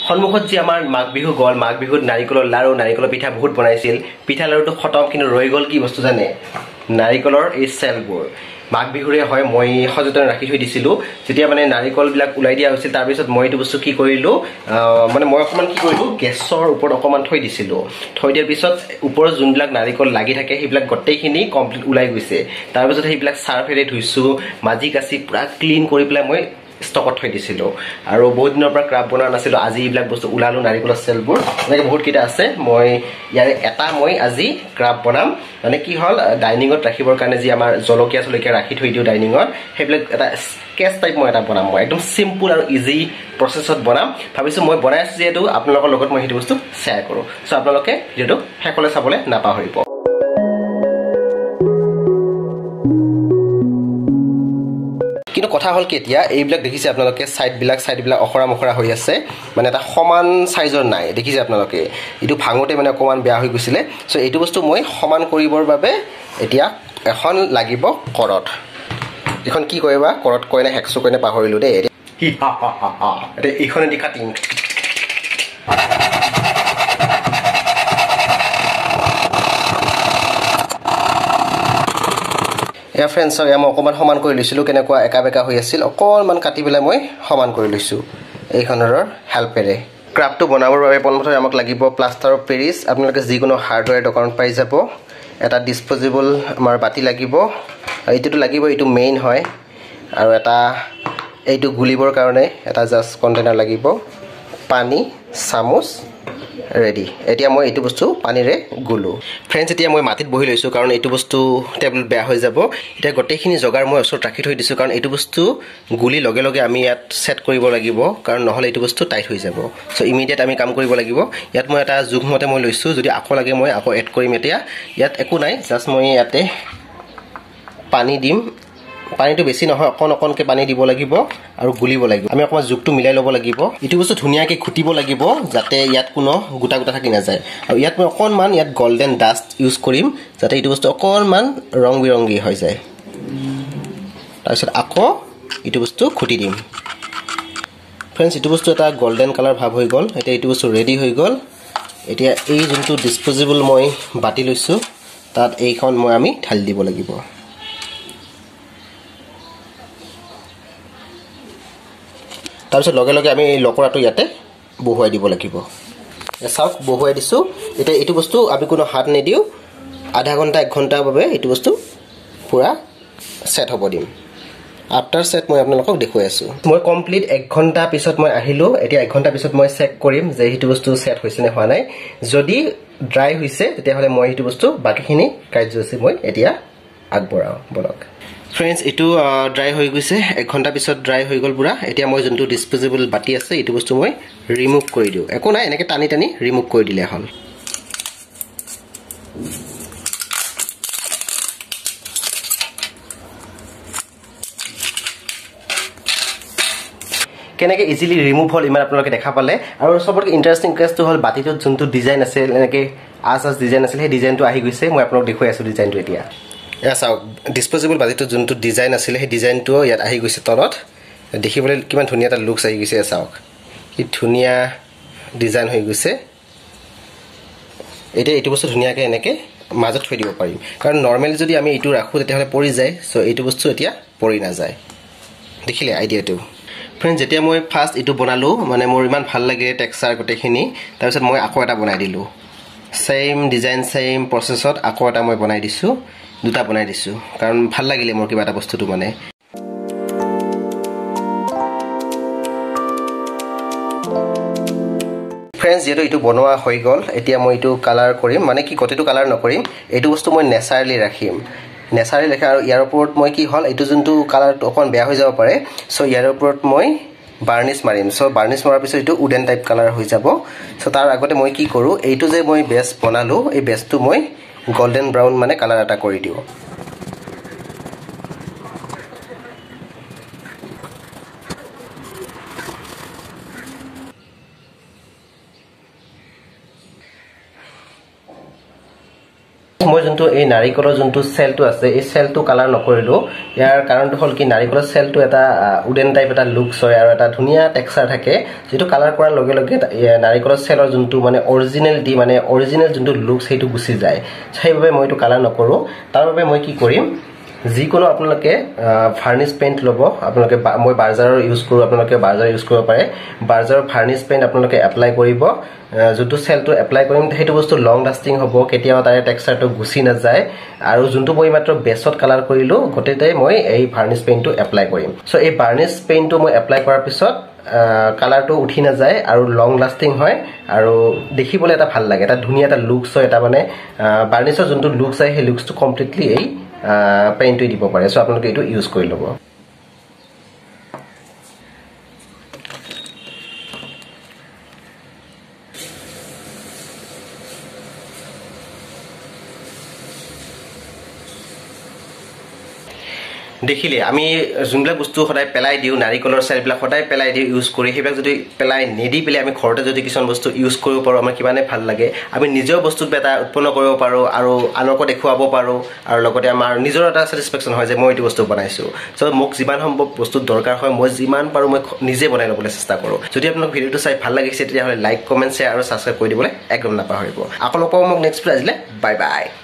সন্মুখত যে আমাৰ মাঘ বিহু গল মাঘ বিহুত নাৰিকলৰ লাৰু নাৰিকলৰ পিঠা বহুত বনাইছিল পিঠা লাৰুটো খতম কিন্তু ৰৈ গল কি বস্তু জানে নাৰিকলৰ এই চেলবোৰ মাঘ বিহুৰে হয় মই সযতনে ৰাখি থৈ দিছিলো যেতিয়া মানে নাৰিকল বিলাক উলাই দিয়া হৈছিল তাৰ পিছত মই এইটো বস্তু কি কৰিলো মানে মই অকমান কি কৰিলো গেছৰ ওপৰত অকমান থৈ দিছিলো থৈ দিয়াৰ পিছত ওপৰত যোনবিলাক নাৰিকল লাগি থাকে সেইবিলাক গটেইখিনি কমপ্লিট উলাই গৈছে তাৰ পিছত সেইবিলাক সাৰ্ফেৰে ধুইছো মাজি কাছি পুৰা ক্লিন কৰি পেলাই মই ষ্টকত থৈ দিছিলো আৰু বহুত দিনৰ পৰা ক্ৰাফ বনা নাছিলো আজি এইবিলাক বস্তু উলালো নাৰিকলৰ চেলবোৰ এনেকৈ বহুত কিটা আছে মই ইয়াৰে এটা মই আজি ক্ৰাফ বনাম মানে কি হল ডাইনিঙত ৰাখিবৰ কাৰণে যি আমাৰ জলকীয়া চলকীয়া ৰাখি থৈ দিও ডাইনিঙত সেইবিলাক এটা স্কেচ টাইপ মই এটা বনাম মই একদম সিম্পল আৰু ইজি প্ৰসেছত বনাম ভাবিছো মই বনাই আছো যেটো আপোনালোকৰ লগত মই হেতু বস্তু শেয়াৰ কৰো সো আপোনালোকে ভিডিওটো হেকলে চাবলে নাপাহৰিব কিন্তু কথা হল কি এতিয়া এইবিলাক দেখিছে আপোনালোকে সাইড বিলাক অখৰা মখৰা হৈ আছে মানে এটা সমান সাইজৰ নাই দেখিছে আপোনালোকে ইটো ভাঙোতে মানে অকমান বেয়া হৈ গৈছিলে সো এইটো বস্তু মই সমান কৰিবৰ বাবে এতিয়া এখন লাগিব কৰত এখন কি কয়বা কৰত কয়না হেকসো কয়না পাহৰিলো দে হি হা হা হা এতে ইখনে দি কাটিং या फ्रेंड्स মই অকমান সমান কৰি লৈছিলো কেনেকুৱা একা বেকা হৈ আছিল অকমান কাটি বেলা মই সমান কৰি লৈছো এইখনৰ হেল্পেৰে ক্ৰাফটো বনাবৰ বাবে প্ৰথমতে আমাক লাগিব প্লাষ্টাৰ অফ পেৰিছ আপোনালোকে যিকোনো হাৰ্ডৱেৰ দোকানত পাই যাব এটা ডিসপোজেবল আমাৰ বাটি লাগিব এইটো লাগিব এইটো মেইন হয় আৰু এটা এইটো গুলিবৰ কাৰণে এটা জাস্ট কন্টেইনাৰ লাগিব পানী চামুচ ৰেডি এতিয়া মই এইটো বস্তু পানীৰে গুলো फ्रेंड्स এতিয়া মই মাটিত বহি লৈছো কাৰণ এইটো বস্তু টেবল বেয়া হৈ যাব এটা গটেইখিনি জগাৰ মই ওচৰত ৰাখি থৈ দিছো কাৰণ এইটো বস্তু গুলি লগে লগে আমি ইয়াত সেট কৰিব লাগিব কাৰণ নহলে এইটো বস্তু টাইট হৈ যাব সো ইমিডিয়েট আমি কাম কৰিব লাগিব ইয়াত মই এটা জুগমতে মই লৈছো যদি আকো লাগে মই আকো এড কৰিম এতিয়া ইয়াত একো নাই জাস্ট মই ইয়াতে পানী দিম পানীটো বেছি নহয় অকনকে পানী দিব লাগিব আৰু গুলিব লাগিব আমি অকমান জুগটো মিলাই লব লাগিব ইটো বস্তু ধুনিয়াকে খুটিব লাগিব যাতে ইয়াত কোনো গুটা গুটা থাকি না যায় আৰু ইয়াত মই অকনমান ইয়াত গোল্ডেন ডাস্ট ইউজ কৰিম যাতে ইটো বস্তু অকনমান ৰং বিৰংগী হৈ যায় তাৰপিছত আকৌ ইটো বস্তু খুটি দিম फ्रेंड्स ইটো বস্তু এটা গোল্ডেন কালাৰ ভাব হৈ গল এটা ইটো বস্তু ৰেডি হৈ গল এতিয়া এই যোনটো ডিসপোজেবল মই বাটি লৈছো তাত এইখন মই আমি ঢালি দিব লাগিব তাৰপিছত লগে লগে আমি লকৰাটো ইয়াতে বহুৱাই দিব লাগিব এসাক বহুৱাই দিছো এটা এইটো বস্তু আমি কোনো হাত নেদিও আধা ঘন্টা 1 ঘন্টা বাবে এইটো বস্তু পুৰা সেট হ'ব দিম আফটাৰ সেট মই আপোনালোকক দেখুৱাই আছো মই কমপ্লিট 1 ঘন্টা পিছত মই আহিলো এতিয়া 1 ঘন্টা পিছত মই চেক কৰিম যে এইটো বস্তু সেট হৈছে নে হোৱা নাই যদি ড্ৰাই হৈছে তেতিয়া হলে মই এইটো বস্তু বাকিখিনি কাৰ্যসূচী মই এতিয়া আগবঢ়াও বলক फ्रेंड्स इटू ड्राई হৈ গৈছে 1 ঘন্টা পিছত ড্ৰাই হৈ গল পুৰা এতিয়া মই যোনটো ডিসপোজেবল বাটি আছে ইটো বস্তু মই ৰিমুভ কৰি দিও একো নাই এনেকে টানি টানি ৰিমুভ কৰি দিলে হল কেনেকে ইজিলি ৰিমুভ হল ইমান আপোনালোকে দেখা পালে আৰু সবতকৈ ইন্টাৰেষ্টিং কেছটো হল বাটিটোত যোনটো ডিজাইন আছে এনেকে আস ডিজাইন আছিল সেই ডিজাইনটো আহি গৈছে মই আপোনালোকক দেখুৱাই আছো ডিজাইনটো এতিয়া এসা ডিসপোজেবল বাটিটো যোনটো ডিজাইন আছিল সেই ডিজাইনটো ইয়াত আহি গৈছে তলত দেখিবলৈ কিমান ধুনিয়া এটা লুকস আহি গৈছে এসাওক কি ধুনিয়া ডিজাইন হৈ গৈছে এটা এইটো বস্তু ধুনিয়াকে এনেকে মাজত থৈ দিব পাৰিম কাৰণ নরমালি যদি আমি এইটো ৰাখো তেতিয়াহলে পৰি যায় সো এইটো বস্তু এতিয়া পৰি না যায় দেখিলে আইডিয়াটো फ्रेंड्स যেতিয়া মই ফাৰ্স্ট ইটো বনালো মানে মোৰ ইমান ভাল লাগে টেক্সচাৰ গটেখিনি তাৰ পিছত মই আকৌ এটা বনাই দিলো সেম ডিজাইন সেম প্ৰসেছত আকৌ এটা মই বনাই দিছো দুটা বনাই দিছো কাৰণ ভাল লাগিলে মোৰ কিবা এটা বস্তুটো মানে फ्रेंड्स যেটো ইটো বনোৱা হৈ গল এতিয়া মই ইটো কালাৰ কৰিম মানে কি গটেটো কালাৰ নকৰিম এইটো বস্তু মই নেচাৰালি ৰাখিম নেচাৰালি লেখা আৰু ইয়াৰ ওপৰত মই কি হল এইটো যোনটো কালাৰটো অকন বেয়া হৈ যাব পাৰে সো ইয়াৰ ওপৰত মই বাৰ্নিশ মাৰিম সো বাৰ্নিশ মাৰাৰ পিছত ইটো উডেন টাইপ কালাৰ হৈ যাব সো তাৰ আগতে মই কি কৰো এইটো যে মই বেস বনালো এই বেসটো মই গোল্ডেন ব্ৰাউন মানে কালাৰ এটা কৰি দিও মই যোনটো এই নাৰিকলৰ যোনটো সেলটো আছে এই সেলটো কালাৰ নকৰিলো ইয়াৰ কাৰণটো হল কি নাৰিকলৰ সেলটো এটা উডেন টাইপ এটা লুকস হয় আৰু এটা ধুনিয়া টেক্সচাৰ থাকে যেটো কালাৰ কৰাৰ লগে লগে নাৰিকলৰ সেলৰ যোনটো মানে অৰিজিনালিটি মানে অৰিজিনাল যোনটো লুকস সেইটো গুছি যায় সেইবাবে মই এটো কালাৰ নকৰো তাৰ বাবে মই কি কৰিম যিকোনো আপোনালোকে ভাৰ্নিশ পেইন্ট লব আপোনালোকে মই বাৰ্জাৰৰ ইউজ কৰো আপোনালোকে বাৰ্জাৰ ইউজ কৰিব পাৰে বাৰ্জাৰৰ ভাৰ্নিশ পেইন্ট আপোনালোকে এপ্লাই কৰিব যোনটো সেলটো এপ্লাই কৰিম সেইটো বস্তু লং লাস্টিং হ'ব কেতিয়াও তাৰে টেক্সচাৰটো গুছি না যায় আৰু যোনটো মই মাত্ৰ বেছত কালাৰ কৰিলো গটেতে মই এই ভাৰ্নিশ পেইন্টটো এপ্লাই কৰিম সো এই ভাৰ্নিশ পেইন্টটো মই এপ্লাই কৰাৰ পিছত কালাৰটো উঠি না যায় আৰু লং লাস্টিং হয় আৰু দেখিবলৈ এটা ভাল লাগে এটা ধুনিয়া এটা লুকস হয় এটা মানে ভাৰ্নিশৰ যোনটো লুকস হয় সেই লুকসটো কমপ্লিটলি এই পেইন্টটো দিব পাৰে সো আপোনালোকে এটো ইউজ কৰি লব দেখিলে আমি জুনবিলাক বস্তু সদায় পেলাই দিও নাৰিকলৰ সেলবিলাক সদায় পেলাই দিও ইউজ কৰি হেবিলাক যদি পেলাই নেদি পেলাই আমি ঘৰতে যদি কিছন বস্তু ইউজ কৰিব পাৰো আমাৰ কিমানে ভাল লাগে আমি নিজৰ বস্তুত এটা উৎপন্ন কৰিব পাৰো আৰু আনকো দেখুৱাব পাৰো আৰু লগতে আমাৰ নিজৰ এটা স্যাটিসফ্যাকশন হয় যে মই এটো বস্তু বনাইছো সো মোক যিমান সম্ভৱ বস্তু দৰকাৰ হয় মই যিমান পাৰো মই নিজে বনাই লবলৈ চেষ্টা কৰো যদি আপোনাক ভিডিওটো চাই ভাল লাগিছে তেতিয়া হলে লাইক কমেন্ট শেয়াৰ আৰু সাবস্ক্ৰাইব কৰি দিবলৈ একদম নাপাহৰিব আপোনালোকক মোক নেক্সট ভিডিঅ' আজিলে বাই বাই